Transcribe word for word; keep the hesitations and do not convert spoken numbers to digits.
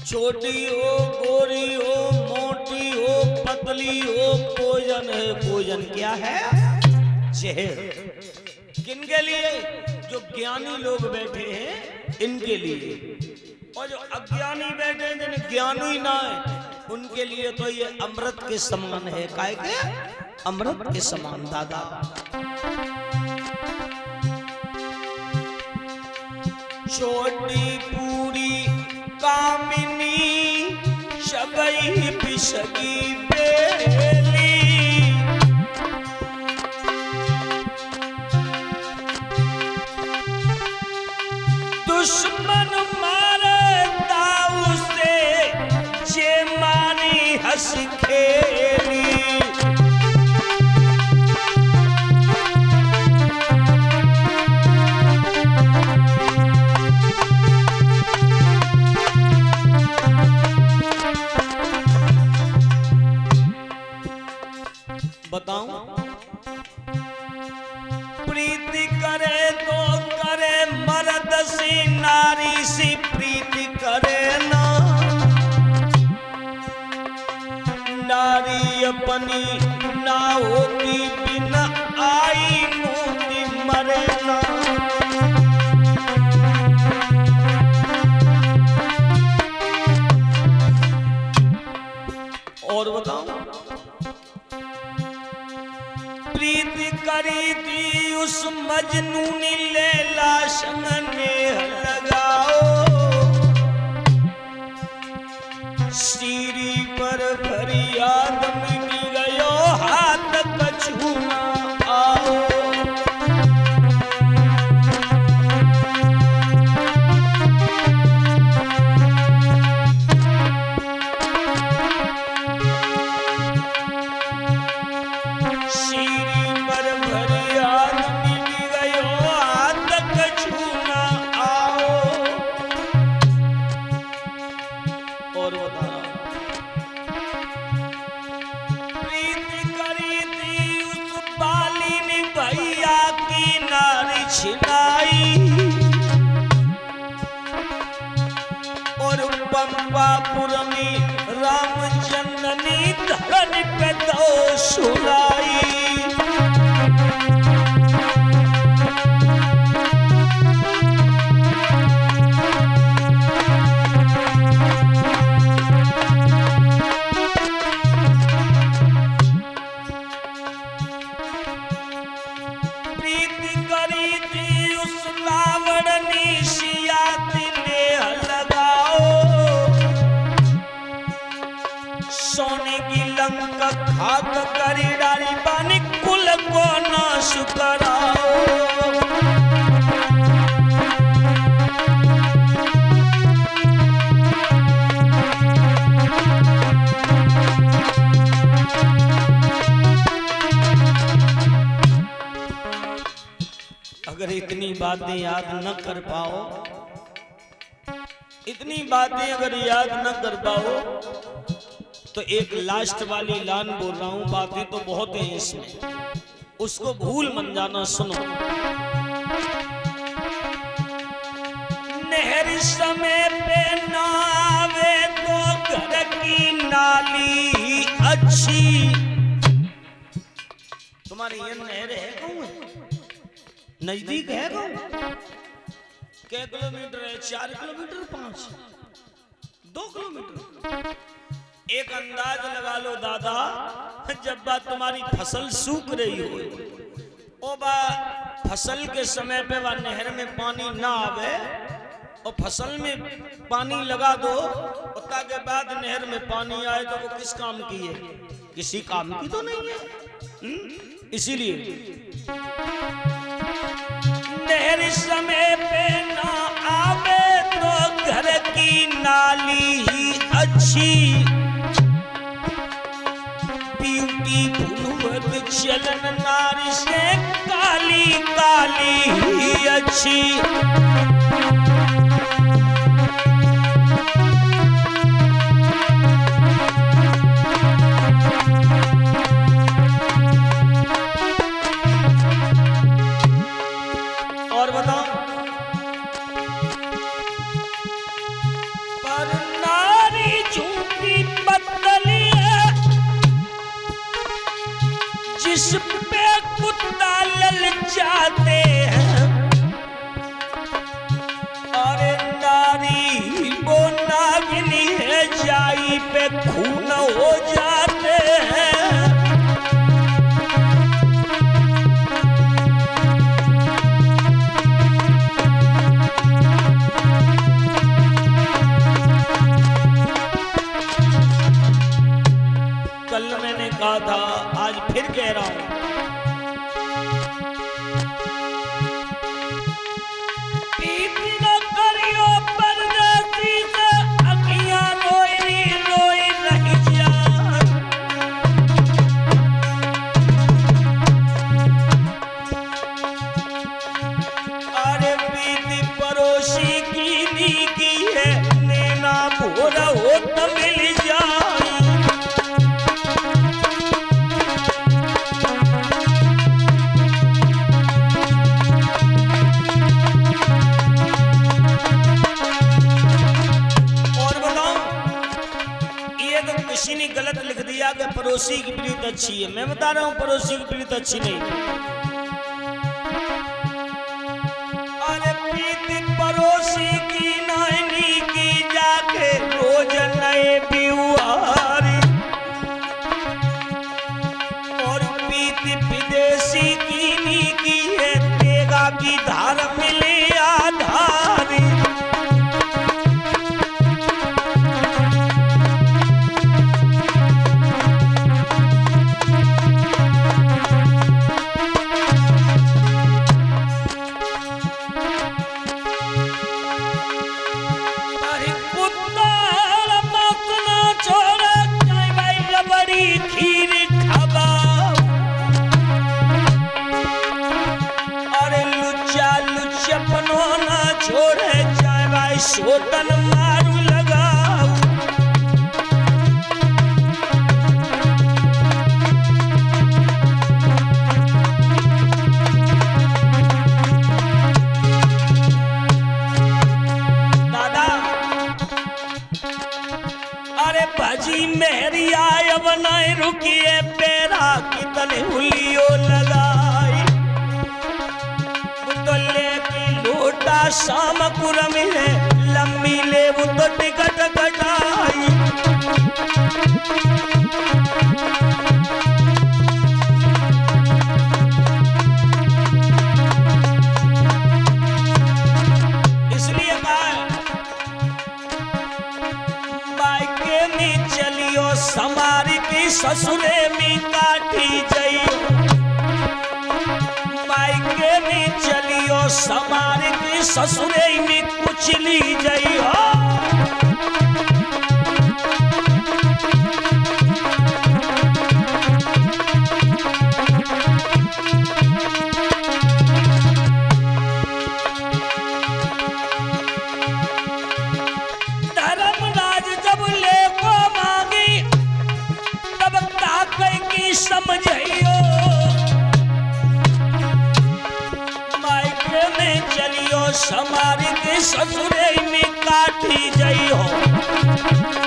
छोटी हो, गोरी हो, मोटी हो, पतली हो, भोजन है। भोजन क्या है? जहर। किनके लिए? जो ज्ञानी लोग बैठे हैं इनके लिए, और जो अज्ञानी बैठे हैं जिन्हें ज्ञान ही ना है उनके लिए तो ये अमृत के समान है। काय के? अमृत के समान। दादा छोटी पूरी कामिनी सबई पिसगी बेली, दुश्मन मारे दाऊ से जे मानी हंस खेली। बताऊं? प्रीति करे तो करे मर्द सी, नारी सी प्रीति करे ना। नारी अपनी ना होती बिना आई मोती मरे ना। और बताऊं? प्रीति करी थी उस मजनूनी लैला संग नेह लगाओ, सीरी पर फरियाद मिल गयो हाथ कछुना आओ। और पंपापुर में राम जननी धन पे तो सुलाई। सोने की लंका खाक करी डारी बानी कुल को नाश कराओ। अगर इतनी बातें याद न कर पाओ, इतनी बातें अगर याद न कर पाओ तो एक लास्ट वाली लाइन बोल रहा हूं। बातें तो बहुत हैं इसमें, उसको भूल मन जाना। सुनो। नहर समय पे ना आवे तो घर की नाली अच्छी। तुम्हारी ये नहर है कौन? नजदीक है कौन? क्या किलोमीटर है? चार किलोमीटर, पांच, दो किलोमीटर। एक अंदाज लगा लो दादा, जब बात तुम्हारी फसल सूख रही हो, ओ बा फसल के समय पे वह नहर में पानी ना आवे और फसल में पानी लगा दो, उतना के बाद नहर में पानी आए तो वो किस काम की है? किसी काम की तो नहीं है। इसीलिए नहर समय पे ना आवे तो घर की नाली ही अच्छी। चलन नारी से काली काली ही अच्छी। और बताओ? पर ना पड़ोसी की प्रीत अच्छी है, मैं बता रहा हूँ पड़ोसी की प्रीत अच्छी नहीं। अरे प्रीत पड़ोसी की नैनी की जाके रोज नए बिहारी, और प्रीत विदेशी की नी की है तेगा की धार मिले आधारी। सोतन मारू लगाऊ, दादा अरे भजी मेरी आय अब नहीं रुकिए, पेरा कितने हुलियो लगाई, तो लेके लोटा शाम कुरम है लम्बी ले वो तो टिकट कटाई। इसलिए मायके में चलियो समारी की ससुरे में काटी जाइयो, मायके में चलियो समारी की ससुरे में कुछ ली जाइयो। धर्मराज जब ले को मांगी तब ताकई की समझियो, मायके में चलियो समारी के ससुरे में काटी जाइयो।